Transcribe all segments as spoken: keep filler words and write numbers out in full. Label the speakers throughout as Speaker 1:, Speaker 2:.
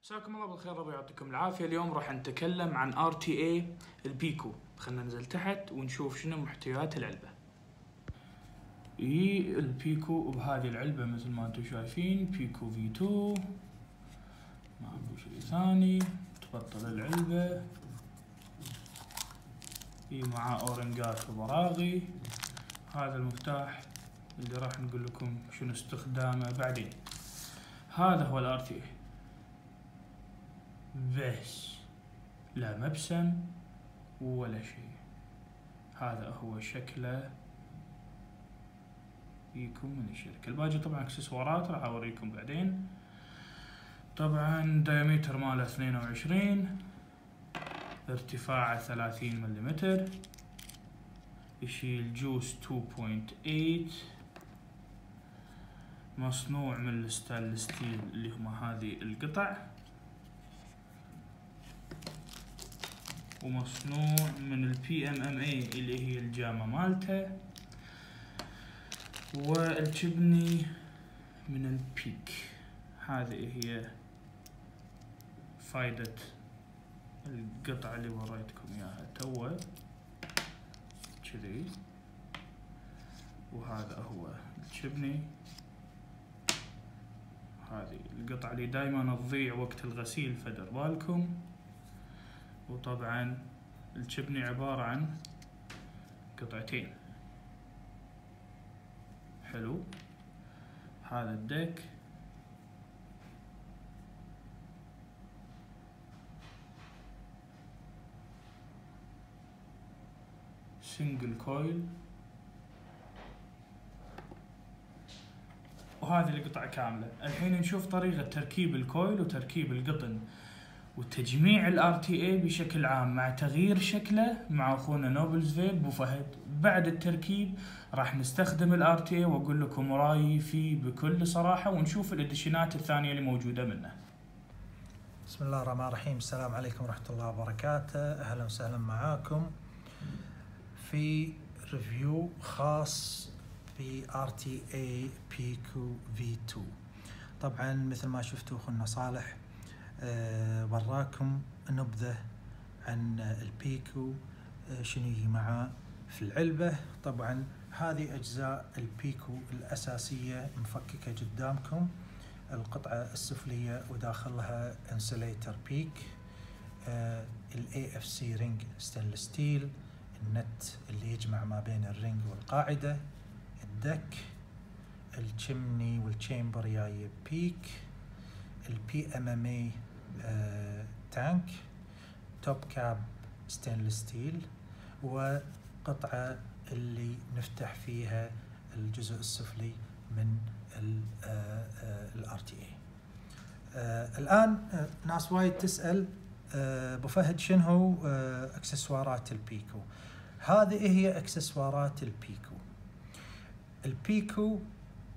Speaker 1: مساكم الله بالخير، ربي يعطيكم العافية. اليوم راح نتكلم عن آر تي إيه البيكو. خلنا ننزل تحت ونشوف شنو محتويات العلبة. اي البيكو بهذه العلبة مثل ما انتم شايفين، بيكو في تو، ما ابو شيء ثاني. تبطل العلبة، اي مع اورنجات وبراغي. هذا المفتاح اللي راح نقول لكم شنو استخدامه بعدين. هذا هو الآر تي إيه بس، لا مبسم ولا شيء. هذا هو شكله يكون من الشركة. الباقي طبعا اكسسوارات راح اوريكم بعدين. طبعا دايمتر ماله اثنين وعشرين، ارتفاعه ثلاثين مليمتر، يشيل جوس اثنين فاصلة ثمانية، مصنوع من الستانلس ستيل اللي هما هذه القطع، ومصنوع من البي ام ام اي اللي هي الجامة مالته، والجبني من البيك. هذه هي فايدة القطعة اللي وريتكم اياها توه كذي. وهذا هو الجبني، هذه القطعة اللي دايما تضيع وقت الغسيل فدر بالكم. وطبعا الجبني عبارة عن قطعتين. حلو. هذا الدك، سنجل كويل، وهذه القطعة كاملة. الحين نشوف طريقة تركيب الكويل وتركيب القطن وتجميع الار تي اي بشكل عام مع تغيير شكله مع اخونا نوبلز فيب ابو فهد. بعد التركيب راح نستخدم الار تي اي واقول لكم رايي فيه بكل صراحه، ونشوف الاديشنات الثانيه اللي موجوده منه.
Speaker 2: بسم الله الرحمن الرحيم. السلام عليكم ورحمه الله وبركاته. اهلا وسهلا معاكم في ريفيو خاص ب آر تي إيه بيكو في تو. طبعا مثل ما شفتوا اخونا صالح أه وراكم نبذة عن البيكو، أه شنو يجي معاه في العلبة. طبعا هذه أجزاء البيكو الأساسية مفككة قدامكم. القطعة السفلية وداخلها انسوليتر بيك، أه ال إيه إف سي رينج ستانلس ستيل، النت اللي يجمع ما بين الرينج والقاعدة، الدك، الشمني والتشامبر جاي بيك، البي ام ام اي آه، تانك، توب كاب ستانلس ستيل، وقطعة اللي نفتح فيها الجزء السفلي من الار تي اي. الان آه، ناس وايد تسأل آه، ابو فهد شنو هو آه، اكسسوارات البيكو. هذه هي اكسسوارات البيكو. البيكو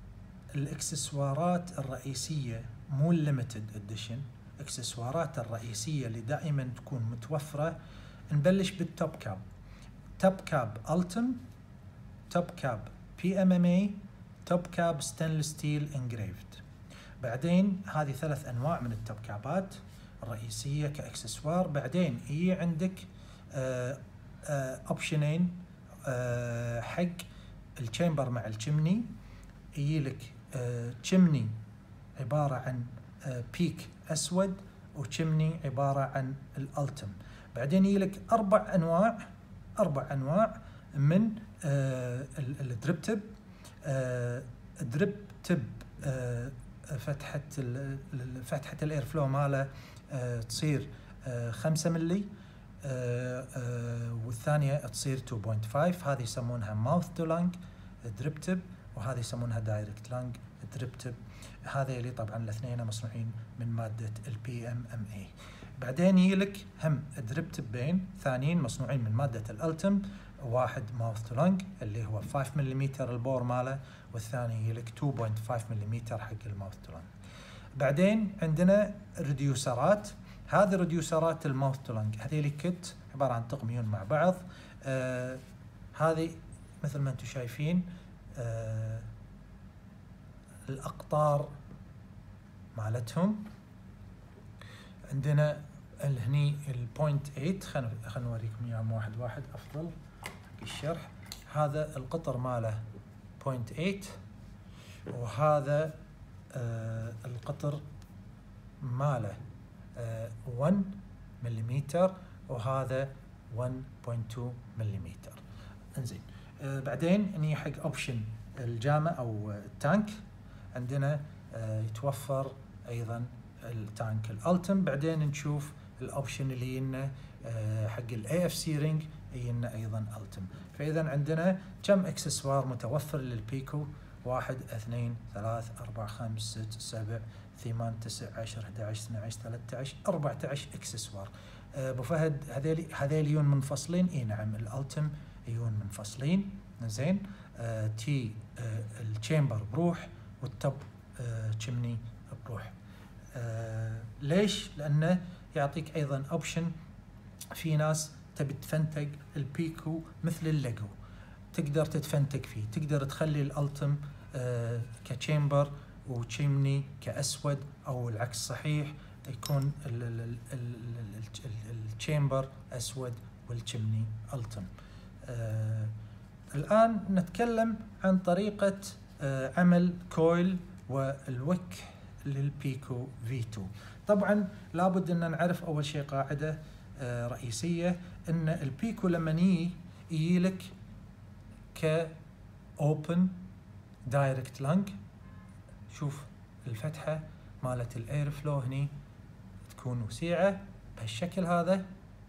Speaker 2: الاكسسوارات الرئيسية مو الليمتد اديشن، اكسسوارات الرئيسية اللي دائما تكون متوفرة. نبلش بالتوب كاب. توب كاب التم، توب كاب بي ام ام اي، توب كاب ستانلس ستيل انجريفد. بعدين هذه ثلاث انواع من التوب كابات الرئيسية كاكسسوار. بعدين هي عندك آه آه اوبشنين آه حق الشامبر مع الشمني. يجي لك تشمني آه عبارة عن آه بيك أسود، وتشمني عبارة عن الألتم. بعدين يجي لك أربع أنواع أربع أنواع من آه الدريب تب. آه دريب تب آه فتحة فتحة الاير فلو ماله آه تصير آه خمسة ملي، آه آه والثانية تصير اثنين فاصلة خمسة. هذه يسمونها ماوث تو لانج دريب تب، وهذه يسمونها دايركت لانج دريب تب. هذا اللي طبعا الاثنين مصنوعين من مادة البي ام ام اي. بعدين يجيلك هم دريب تبين ثانيين مصنوعين من مادة الالتم، واحد ماوث تو لانج اللي هو خمسة ملم البور ماله، والثاني يجيلك اثنين فاصلة خمسة ملم حق الماوث تو لانج. بعدين عندنا ريديوسرات. هذه ريديوسرات الماوث تو لانج هذيلي كت عبارة عن طقميون مع بعض. آه هذه مثل ما انتم شايفين آه الأقطار مالتهم. عندنا هني البوينت ثمانية، خلينا خلينا نوريكم اياه واحد واحد افضل حق الشرح. هذا القطر ماله بوينت ثمانية، وهذا آه القطر ماله آه واحد مليمتر، وهذا واحد فاصلة اثنين مليمتر. انزين آه بعدين نيجي حق اوبشن الجامة او التانك. عندنا آه يتوفر ايضا التانك الالتم. بعدين نشوف الاوبشن اللي ينا آه حق الاي اف سي رينج ينا ايضا التم. فاذا عندنا كم اكسسوار متوفر للبيكو؟ واحد اثنين ثلاث اربع خمس ست سبع ثمان تسع عشر احد عشر اثني عشر ثلاثة عشر أربعة عشر اكسسوار. ابو فهد هذيل هذيل يون منفصلين؟ اي نعم، الالتم يون منفصلين. زين آه تي آه التشامبر بروح، والتوب آه تشمني بروح. آه ليش؟ لانه يعطيك ايضا اوبشن. في ناس تبي تفنتق البيكو مثل الليجو، تقدر تتفنتق فيه، تقدر تخلي الالتم آه كتشامبر وتشيمني كاسود، او العكس صحيح، يكون التشامبر اسود والتشيمني التم. آه الان نتكلم عن طريقه آه عمل كويل والوك للبيكو في اثنين. طبعا لابد ان نعرف اول شيء قاعده آه رئيسيه، ان البيكو لما يجي يجيلك ك اوبن دايركت لانج. شوف الفتحه مالت الاير فلو هني تكون وسيعه بهالشكل هذا،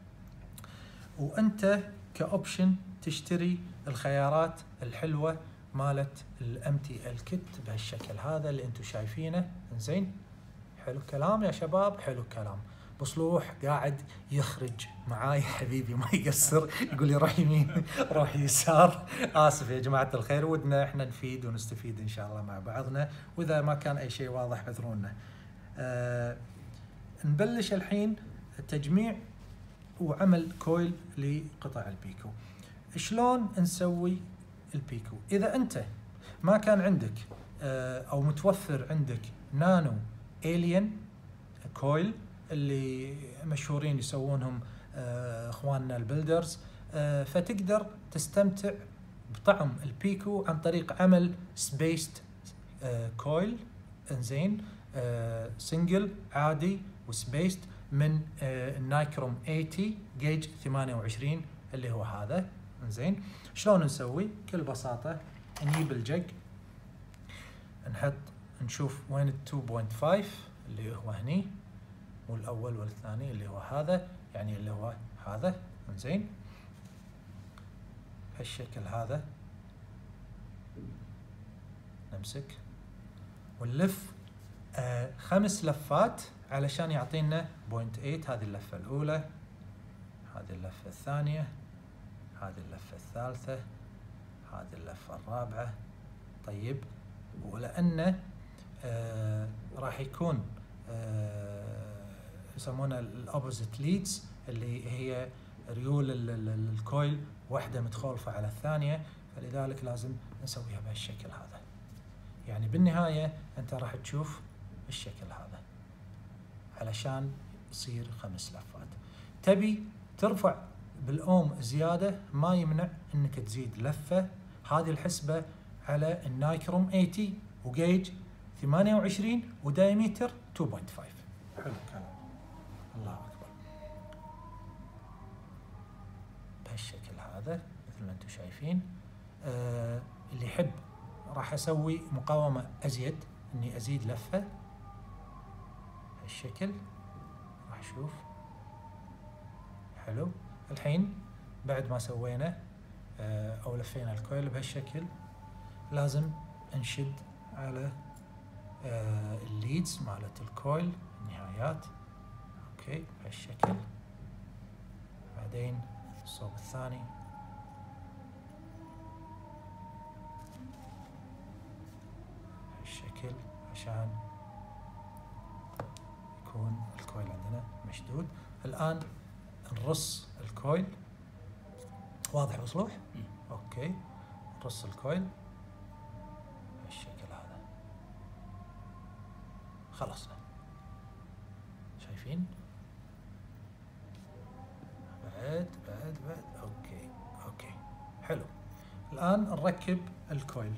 Speaker 2: وانت كاوبشن تشتري الخيارات الحلوه مالت الام تي ال كيت بهالشكل هذا اللي انتم شايفينه. زين حلو كلام يا شباب، حلو كلام. بصلوح قاعد يخرج معاي حبيبي ما يقصر، يقول لي روح يمين روح يسار. اسف يا جماعه الخير، ودنا احنا نفيد ونستفيد ان شاء الله مع بعضنا، واذا ما كان اي شيء واضح اعذرونا. آه نبلش الحين تجميع وعمل كويل لقطع البيكو. شلون نسوي البيكو؟ اذا انت ما كان عندك آه او متوفر عندك نانو الين كويل اللي مشهورين يسوونهم آه اخواننا البلدرز، آه فتقدر تستمتع بطعم البيكو عن طريق عمل سبيست آه كويل. انزين آه سنجل عادي وسبيست من آه النايكروم ثمانين جيج ثمانية وعشرين اللي هو هذا. انزين شلون نسوي؟ بكل بساطه نجيب الجق، نحط نشوف وين ال اثنين فاصلة خمسة اللي هو هني، والاول والثاني اللي هو هذا، يعني اللي هو هذا. انزين هالشكل هذا نمسك ونلف آه خمس لفات علشان يعطينا بوينت ثمانية. هذه اللفه الاولى، هذه اللفه الثانيه، هذه اللفه الثالثه، هذه اللفه الرابعه. طيب ولانه آه راح يكون آه يسمونها الاوبوزيت ليدز اللي هي ريول الكويل واحده متخولفه على الثانيه، فلذلك لازم نسويها بهالشكل هذا. يعني بالنهايه انت راح تشوف الشكل هذا علشان يصير خمس لفات. تبي ترفع بالاوم زياده ما يمنع انك تزيد لفه. هذه الحسبه على النايكروم ثمانين وجيج ثمانية وعشرين ودايمتر اثنين فاصلة خمسة. حلو الكلام، الله اكبر. بهالشكل هذا مثل ما انتم شايفين. آه اللي يحب راح اسوي مقاومه ازيد، اني ازيد لفه هالشكل. راح اشوف حلو. الحين بعد ما سوينا آه او لفينا الكويل بهالشكل، لازم نشد على آه الليدز مالت الكويل النهايات. اوكي بهالشكل. بعدين الصوب الثاني بهالشكل عشان يكون الكويل عندنا مشدود. الان نرص الكويل. واضح بصلوح؟ اوكي نرص الكويل بالشكل هذا. خلصنا. شايفين بعد بعد بعد اوكي اوكي حلو. الان نركب الكويل.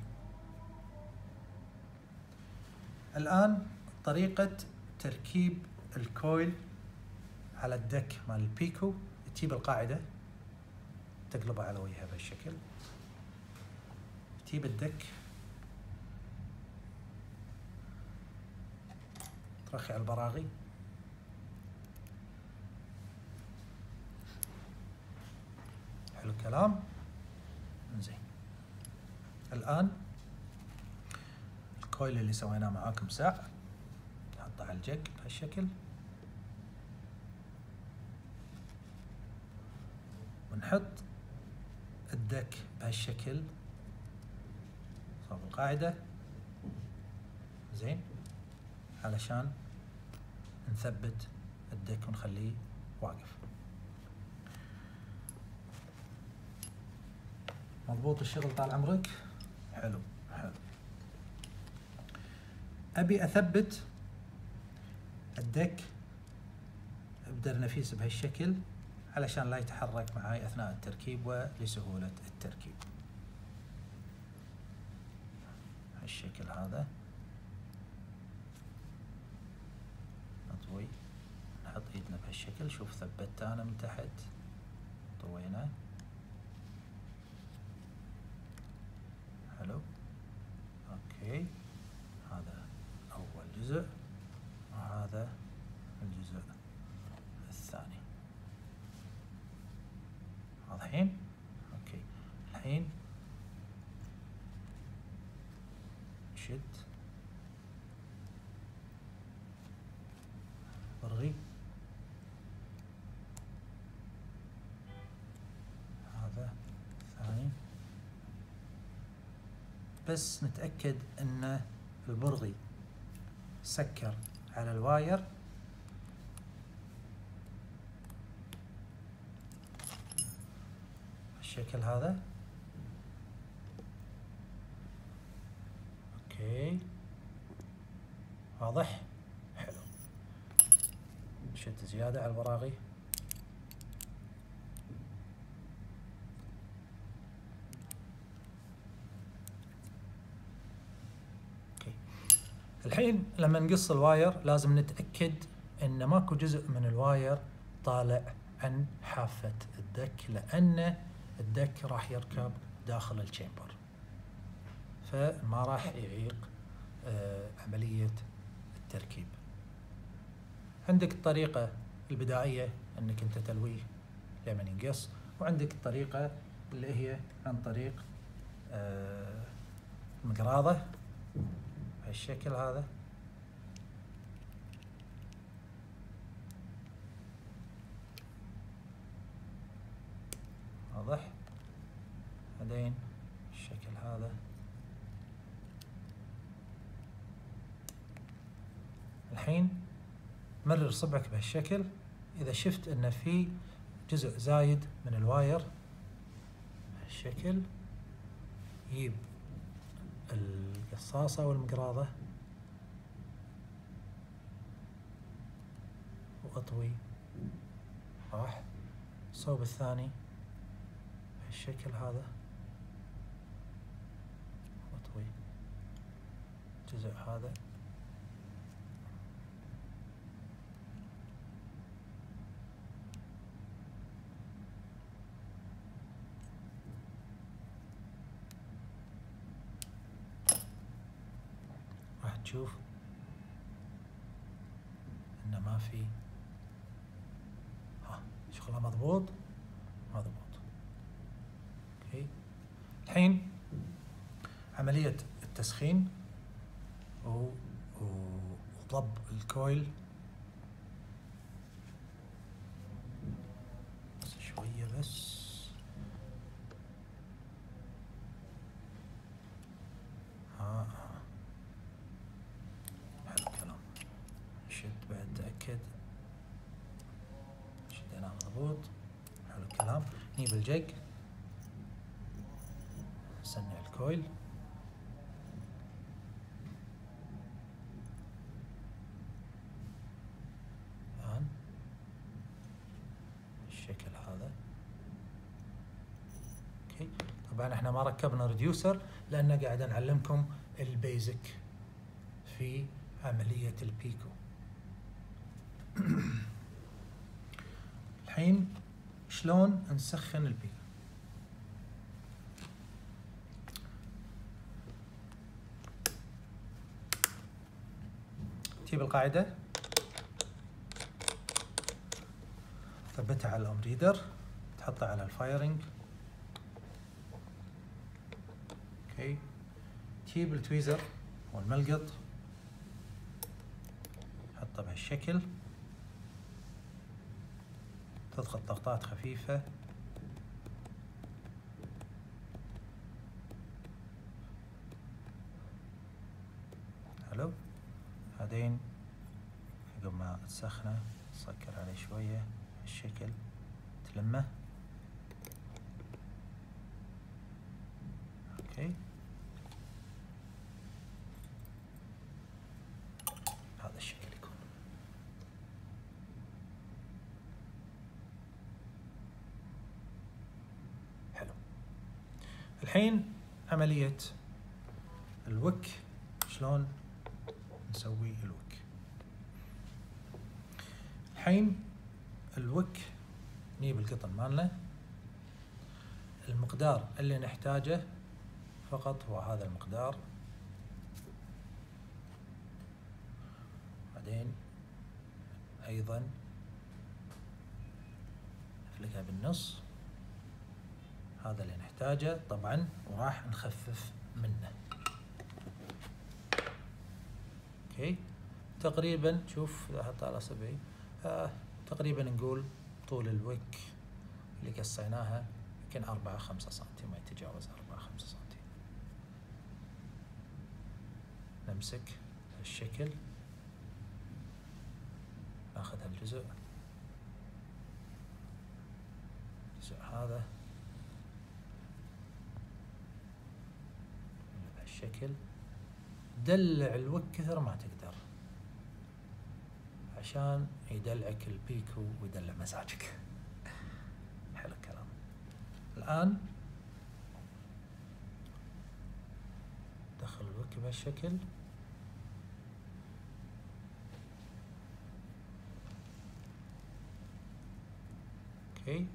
Speaker 2: الان طريقة تركيب الكويل على الدك مال البيكو، تجيب القاعدة تقلبها على وجهها بهالشكل، تجيب الدك ترخي على البراغي، حلو الكلام. زين الآن الكويل اللي سويناه معاكم ساعة نحطه على الجك بهالشكل، ونحط الدك بهالشكل صوب القاعدة، زين، علشان نثبت الدك ونخليه واقف. مضبوط الشغل طال عمرك؟ حلو حلو. أبي أثبت الدك بدر نفيس بهالشكل علشان لا يتحرك معي أثناء التركيب ولسهولة التركيب. هالشكل هذا نطوي، نحط ايدنا بهالشكل. شوف ثبت انا من تحت، طوينا، حلو اوكي. هذا اول جزء وهذا الجزء الثاني. واضحين؟ اوكي. الحين شد برغي، هذا الثاني، بس نتأكد ان البرغي سكر على الواير. بالشكل هذا اوكي. واضح؟ حلو. شد زيادة على البراغي. اوكي. الحين لما نقص الواير لازم نتأكد ان ماكو جزء من الواير طالع عن حافة الدك، لان الدك راح يركب داخل الشامبر، فما راح يعيق آه عملية التركيب. عندك الطريقة البدائية انك انت تلويه لما ينقص، وعندك الطريقة اللي هي عن طريق آه المقراضة بهالشكل هذا. واضح؟ بعدين الشكل هذا. الحين مرر صبعك بهالشكل، إذا شفت إن في جزء زايد من الواير بهالشكل، جيب القصاصة والمقراضة وأطوي راح الصوب الثاني بهالشكل هذا، وأطوي الجزء هذا. راح تشوف انه ما في، ها شغله مضبوط مضبوط. اوكي. الحين عملية التسخين و وضب الكويل. بس شوية بس. ها حلو الكلام. شد بعد تأكد شديناه مضبوط. حلو الكلام. نجيب الجق، نصنع الكويل. الآن بالشكل هذا. طبعا احنا ما ركبنا ريديوسر لان قاعد نعلمكم البيزك في عملية البيكو. الحين شلون نسخن البيكو؟ تجيب القاعدة ثبتها على الأم ريدر، تحطها على الفايرنج. اوكي، تجيب التويزر والملقط حطه بهالشكل، تضغط ضغطات خفيفة حلو. بعدين قبل ما تسخنه تسكر عليه شوية بالشكل، تلمه. اوكي، هذا الشكل يكون. حلو. الحين عملية الوك، شلون نسوي الوك؟ الحين الوك نجيب القطن مالنا، المقدار اللي نحتاجه فقط هو هذا المقدار. بعدين ايضا نفلقها بالنص، هذا اللي نحتاجه طبعا، وراح نخفف منه. اوكي، تقريبا شوف احط على اصبعي، آه تقريبا نقول طول الوك اللي قصيناها يمكن أربعة خمسة سنتي، ما يتجاوز أربعة خمسة سنتي. نمسك هالشكل، ناخذ هالجزء، الجزء هذا بهالشكل. دلع الوك كثر ما تقدر عشان يدلعك البيكو ويدلع مزاجك. حلو الكلام. الآن دخل الوك بهالشكل، اوكي.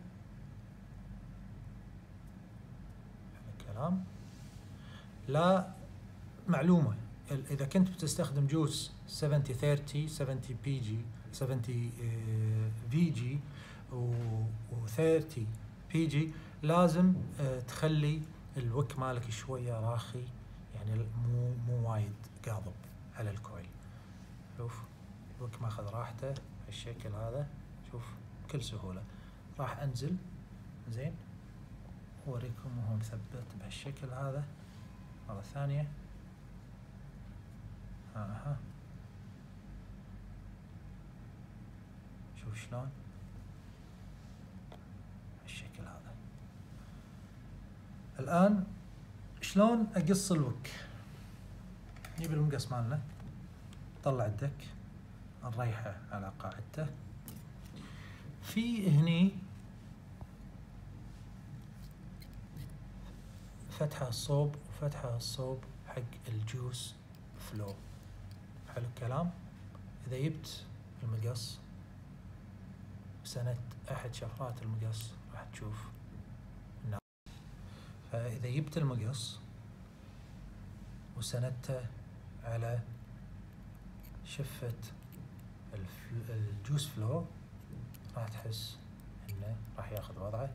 Speaker 2: حلو الكلام. لا معلومة، إذا كنت بتستخدم جوس سبعين ثلاثين سبعين بي جي سبعين في جي و ثلاثين بي جي، لازم تخلي الوك مالك شوية راخي، يعني مو مو وايد قاضب على الكويل. شوف الوك ماخذ راحته بالشكل هذا، شوف بكل سهولة. راح أنزل زين وأوريكم وهو مثبت بهالشكل هذا مرة ثانية. اها شوف شلون الشكل هذا. الآن شلون أقص الوك؟ نجيب المقص مالنا، نطلع الدك، نريحه على قاعدته. في هني فتحة الصوب وفتحة الصوب حق الجوس فلو. حلو الكلام. إذا جبت المقص وسندت أحد شفرات المقص راح تشوف النار. فإذا جبت المقص وسندته على شفة الجوس فلو راح تحس إنه راح ياخذ وضعه.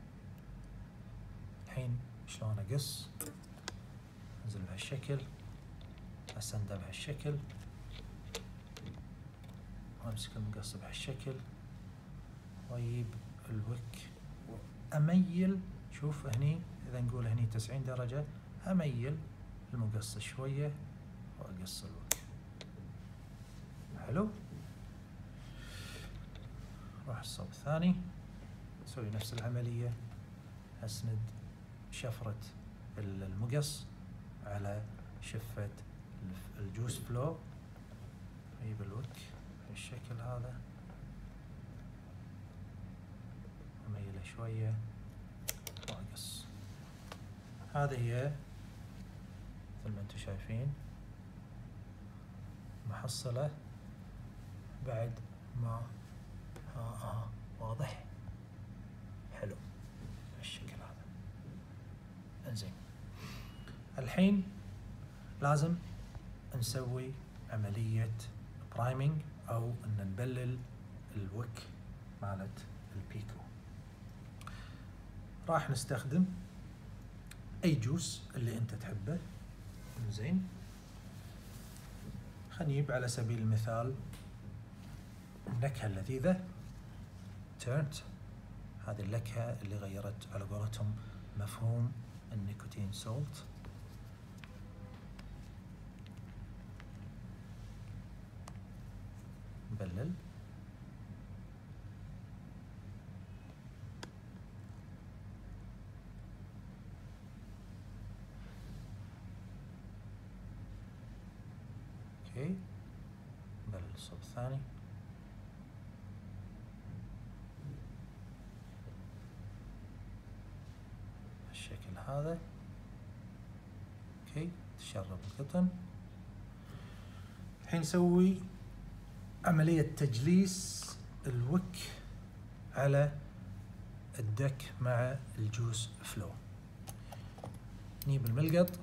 Speaker 2: الحين شلون أقص؟ أنزل بهالشكل، أسنده بهالشكل، وأمسك المقص بهالشكل، وأجيب الوك وأميل. شوف هني إذا نقول هني تسعين درجة، أميل المقص شوية وأقص الوك. حلو. روح الصوب الثاني، نسوي نفس العملية، أسند شفرة المقص على شفة الجوس فلو، أجيب الوك بالشكل هذا، أميله شوية وأقص. هذه هي مثل ما انتم شايفين محصلة بعد ما ها ها واضح حلو بالشكل هذا. انزين الحين لازم نسوي عملية برايمينج او ان نبلل الوك مالت البيكو. راح نستخدم اي جوس اللي انت تحبه. زين خلينا نجيب على سبيل المثال النكهة اللذيذة تيرنت، هذه النكهة اللي غيرت على قولتهم مفهوم النيكوتين سولت. نبلل اوكي، نبلل الصوب الثاني. بالشكل هذا اوكي، تشرب القطن. الحين نسوي عملية تجليس الوك على الدك مع الجوس فلو. نجيب الملقط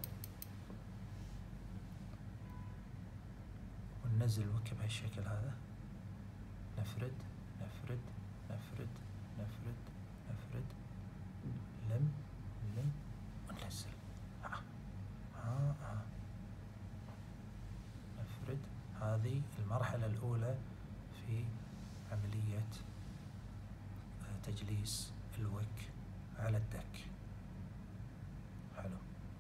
Speaker 2: وننزل الوك بهالشكل هذا، نفرد نفرد نفرد نفرد نفرد لم لم وننزل. ها ها ها نفرد. هذه المرحلة الأولى في عملية تجليس الوك على الدك. حلو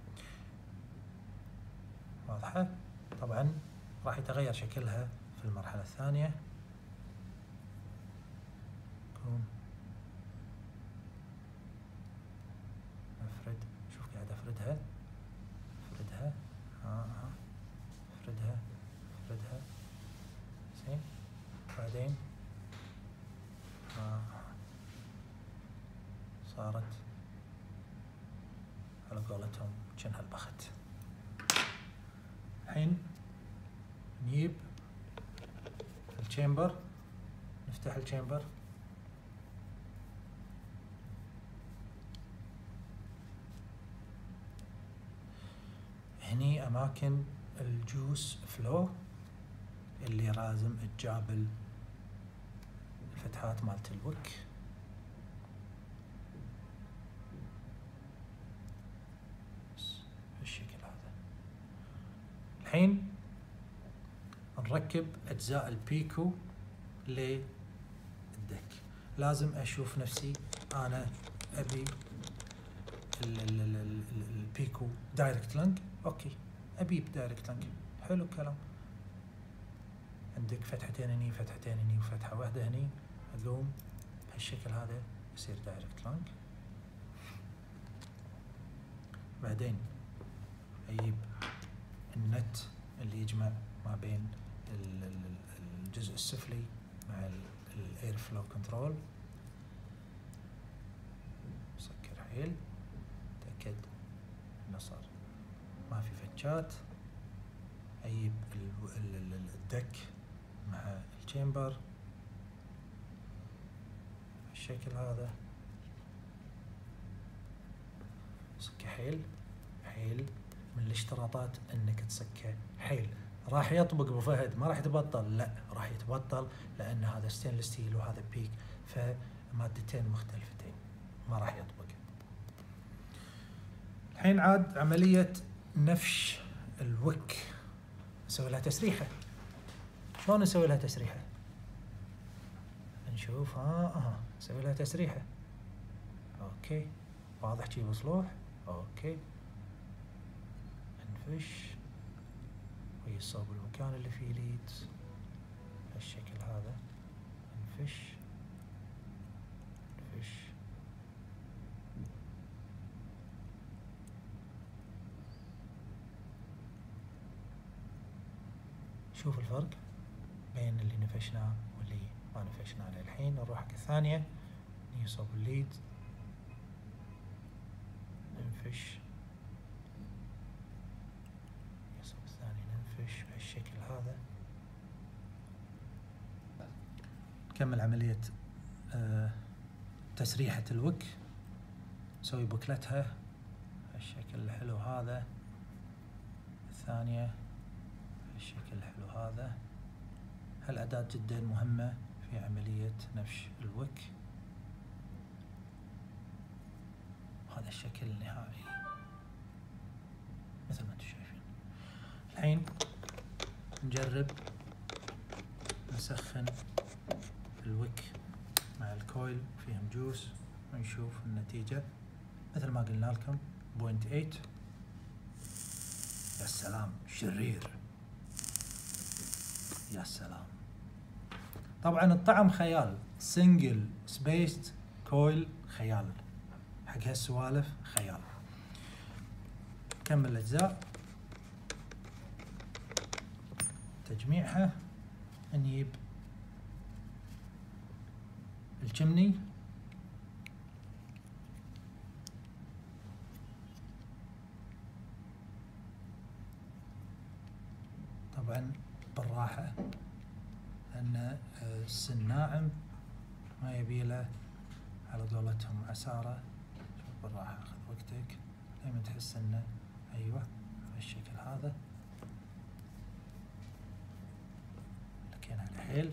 Speaker 2: واضحة؟ طبعا راح يتغير شكلها في المرحلة الثانية. كون افرد، شوف قاعد افردها افردها ها ها افردها افردها زين. بعدين ها صارت على قولتهم جنها البخت. الحين نجيب الشامبر، نفتح الشامبر. هني أماكن الجوس فلو اللي لازم تجابل الفتحات مالت الوك. بالشكل هذا. الحين نركب أجزاء البيكو للدك. لازم أشوف نفسي أنا أبي البيكو دايركت لينك. أوكي أبي دايركت لينك، حلو الكلام. عندك فتحتين هني فتحتين هني وفتحة واحدة هني، أقوم بهالشكل هذا يصير دايركت لينك. بعدين أجيب النت اللي يجمع ما بين الجزء السفلي مع الاير فلو كنترول. سكر حيل، تأكد انه صار ما في فتشات. اجيب الدك مع الشامبر بالشكل هذا. سكه حيل حيل. من الاشتراطات انك تسكه حيل. راح يطبق ابو فهد، ما راح يتبطل، لا راح يتبطل لان هذا ستينلس ستيل وهذا بيك، فمادتين مختلفتين ما راح يطبق. الحين عاد عملية نفش الوك، نسوي لها تسريحة. شلون نسوي لها تسريحة؟ نشوف ها ها نسوي لها تسريحة. اوكي واضح شي بصلوح. اوكي نفش ويصوب المكان اللي فيه ليدز بالشكل هذا. نفش نفش شوف الفرق بين اللي نفشناه واللي ما نفشناه. للحين نروح حق الثانية، نصوب الليد ننفش بالشكل هذا. نكمل عملية آه تسريحة الوك، نسوي بوكلتها بالشكل الحلو هذا، الثانية بالشكل الحلو هذا. هالأداة جدا مهمة في عملية نفش الوك. هذا الشكل النهائي مثل ما انتم شايفين. الحين نجرب نسخن الوك مع الكويل فيهم جوس ونشوف النتيجة. مثل ما قلنا لكم بوينت ثمانية. يا سلام شرير، يا سلام. طبعا الطعم خيال، سنجل سبيست كويل خيال، حق هالسوالف خيال. نكمل الأجزاء تجميعها. نجيب الشمني، طبعا بالراحة لأن السن ناعم ما يبيله على قولتهم عسارة. بالراحة، خذ وقتك لما تحس انه ايوه بالشكل هذا. لكينا الحيل.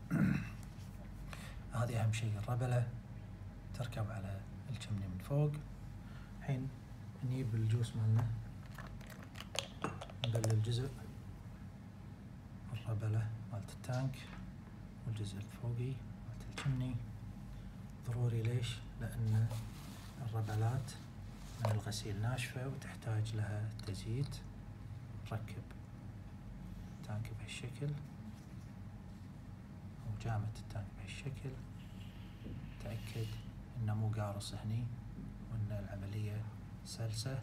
Speaker 2: هذه اهم شيء، الربلة تركب على الشمني من فوق. الحين نجيب الجوس مالنا، نبلل جزء الربلة مالت التانك والجزء الفوقي مالت الشمني. ضروري ليش؟ لأن الربلات من الغسيل ناشفة وتحتاج لها تزييت. نركب التانك بهالشكل وجامة التانك بهالشكل. تأكد انه مو قارص هني وان العملية سلسة.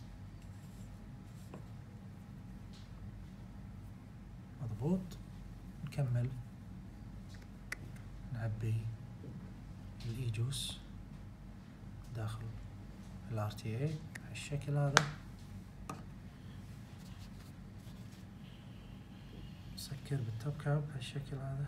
Speaker 2: مضبوط. نكمل نعبي الايجوس داخل الار تي اي بهالشكل هذا. نسكر بالتوب كاب بهالشكل هذا.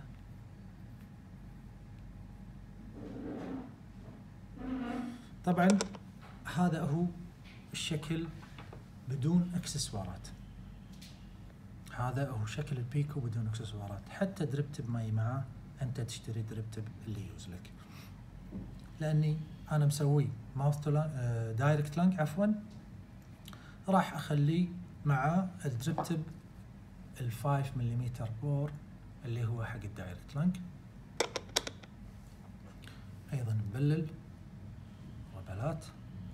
Speaker 2: طبعا هذا هو الشكل بدون اكسسوارات. هذا هو شكل البيكو بدون اكسسوارات. حتى دربتب ما معاه انت تشتري دربتب اللي يوز لك، لاني انا مسوي ماوث دايركت لانج عفوا، راح اخليه مع الدربتب الفايف مليمتر بور اللي هو حق الدايركت لانج. ايضا نبلل ربلات.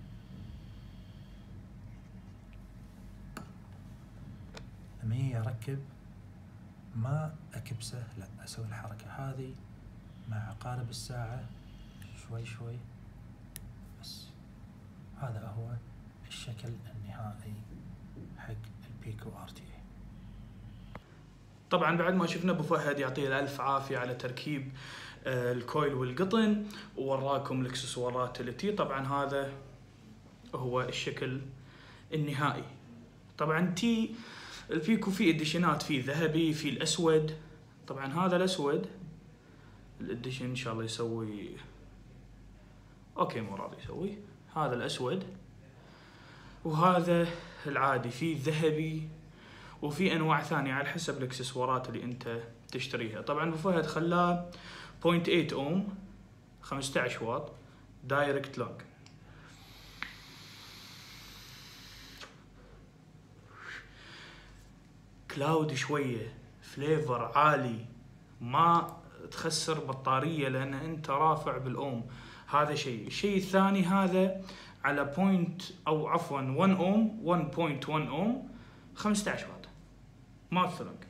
Speaker 2: لما يجي اركب ما اكبسه، لا اسوي الحركة هذه مع عقارب الساعة شوي شوي بس. هذا هو الشكل النهائي حق البيكو ار تي اي.
Speaker 1: طبعا بعد ما شفنا ابو فهد يعطيه الالف عافية على تركيب الكويل والقطن ووراكم الاكسسوارات اللي تي. طبعا هذا هو الشكل النهائي. طبعا تي البيكو فيه اديشنات، فيه ذهبي، فيه الاسود. طبعا هذا الاسود الاديشن ان شاء الله يسوي اوكي، مو راضي يسوي. هذا الاسود وهذا العادي، فيه ذهبي وفي انواع ثانيه على حسب الاكسسوارات اللي انت تشتريها. طبعا ابو فهد خلاه صفر فاصلة ثمانية اوم خمسة عشر واط دايركت لونج. كلاود شويه، فليفر عالي، ما تخسر بطاريه لان انت رافع بالاوم. هذا شيء. الشيء الثاني هذا على بوينت او عفوا واحد اوم واحد فاصلة واحد اوم خمسة عشر واط ماوث لونج.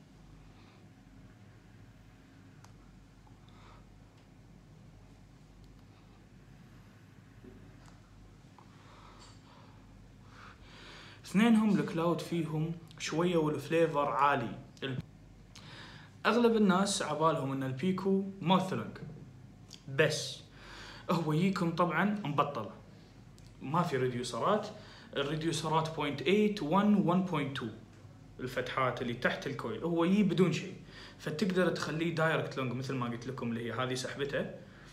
Speaker 1: اثنينهم الكلاود فيهم شويه والفليفر عالي. اغلب الناس عبالهم ان البيكو ماوث لونج بس، هو يجيكم طبعا مبطل، ما في ريديوسرات. الريديوسرات صفر فاصلة ثمانية واحد واحد فاصلة اثنين. الفتحات اللي تحت الكويل، هو يجي بدون شيء، فتقدر تخليه دايركت لونج مثل ما قلت لكم اللي هي هذه سحبته.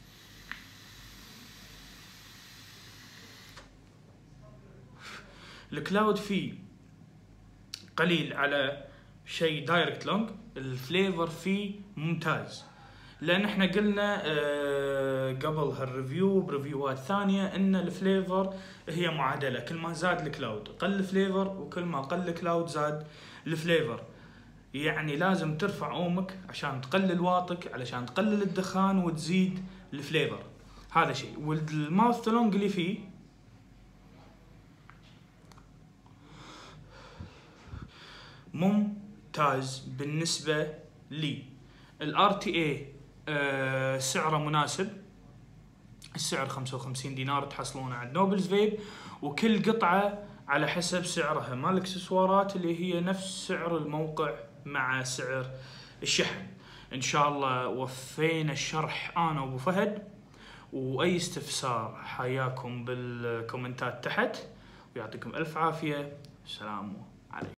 Speaker 1: الكلاود فيه قليل على شيء دايركت لونج، الفليفر فيه ممتاز، لان احنا قلنا اه قبل هالريفيو بريفيوات ثانيه ان الفليفر هي معادله، كل ما زاد الكلاود قل فليفر، وكل ما قل الكلاود زاد الفليفر. يعني لازم ترفع اومك عشان تقلل واطك، علشان تقلل الدخان وتزيد الفليفر، هذا شيء. والماوث تو لونج اللي فيه ممتاز بالنسبه لي. الار تي اي أه سعره مناسب، السعر خمسة وخمسين دينار تحصلونه عند نوبلز فيب، وكل قطعه على حسب سعرها مال الاكسسوارات اللي هي نفس سعر الموقع مع سعر الشحن. ان شاء الله وفينا الشرح انا وابو فهد، واي استفسار حياكم بالكومنتات تحت، ويعطيكم الف عافيه. السلام عليكم.